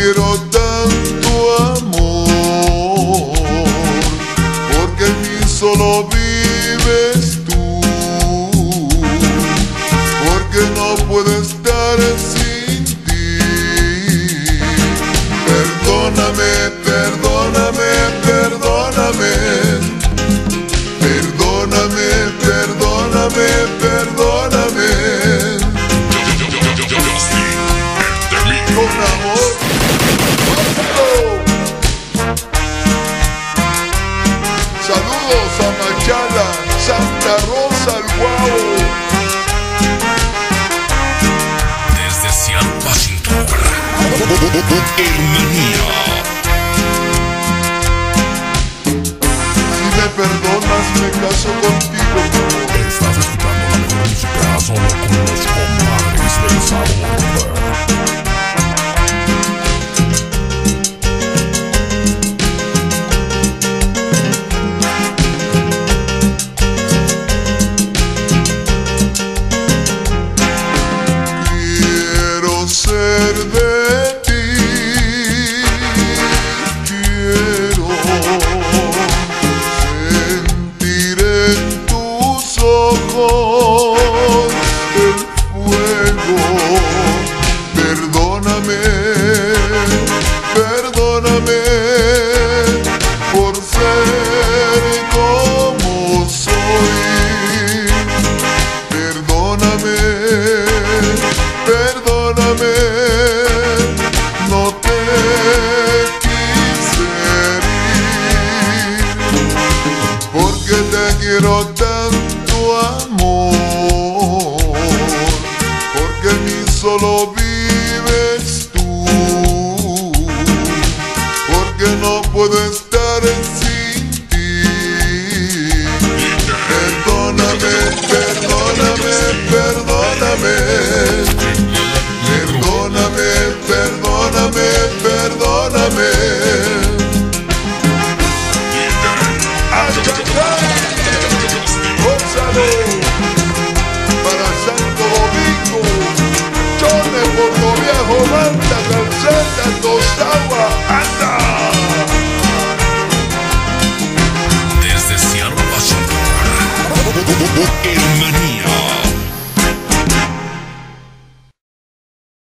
quiero tanto amor, porque en mí solo vives tú, porque no puedo estar sin ti. Perdóname, perdóname, perdóname, perdóname, perdóname, perdóname. Con amor. Saludos a Machala, Santa Rosa, el Guau. Desde Seattle, Washington, Hermanía. Si me perdonas, me caso contigo. Estás escuchando la mejor música solo con los compadres del sabor. Ser de ti, quiero sentir en tus ojos el fuego. Perdóname, perdóname por ser como soy. Perdóname, perdóname, no te quise herir, porque te quiero tanto amor, porque en mí solo vives tú, porque no puedo estar